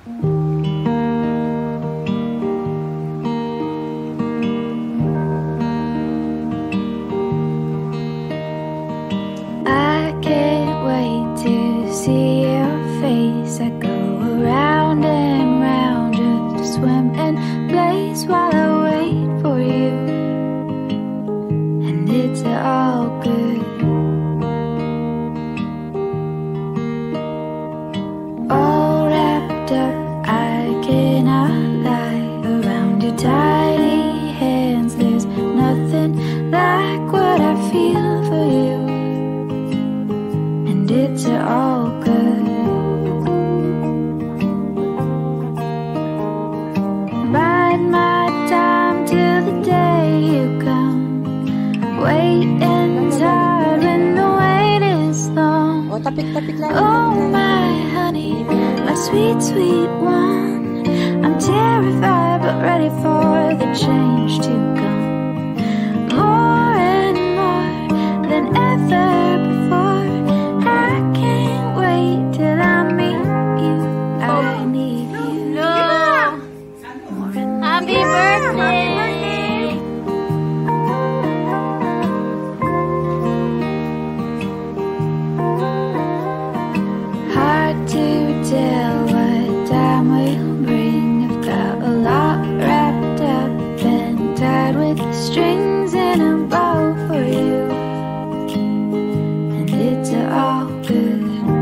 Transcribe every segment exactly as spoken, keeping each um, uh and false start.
I can't wait to see your face. I go around and round just to swim and place while I wait for you. And it's all good, all wrapped up. I cannot lie around your tiny hands. There's nothing like what I feel for you. And it's all good. Bide my time till the day you come. Wait inside when the wait is long. Oh, tapik-tapik lang. Oh my honey, my sweet, sweet one. I'm terrified but ready for the change to come. More and more than ever before. I can't wait till I meet you. I need you. No. Happy birthday. Hard to tell what time will bring. I've got a lot wrapped up and tied with strings in a bow for you. And it's all good.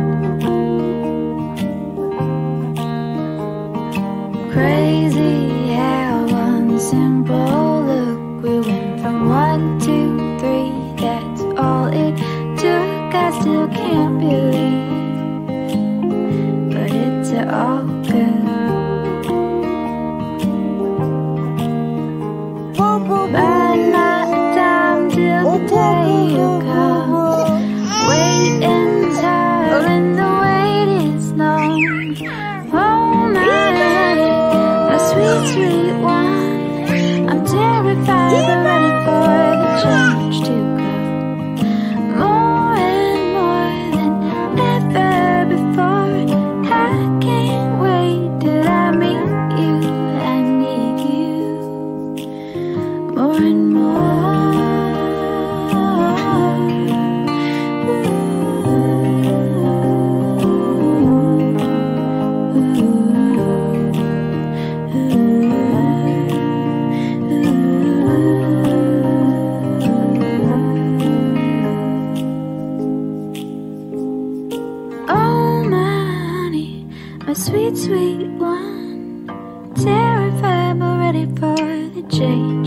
Crazy how one simple look we went from one to three. That's all it took. I still can't believe, but it's all good. Bide my time till the day you come. Wait inside when the wait is long. Oh my honey, my sweet, sweet one. I'm terrified but ready for the change to come. More and more than ever before. I can't wait till I meet you. I need you more and more. Oh my honey, my sweet, sweet one. Terrified but ready for the change.